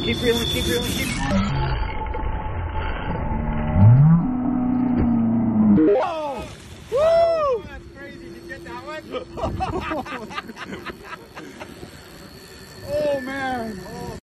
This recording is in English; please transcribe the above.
Keep reeling, keep reeling, keep. Whoa! Woo! That's crazy. Did you get that one?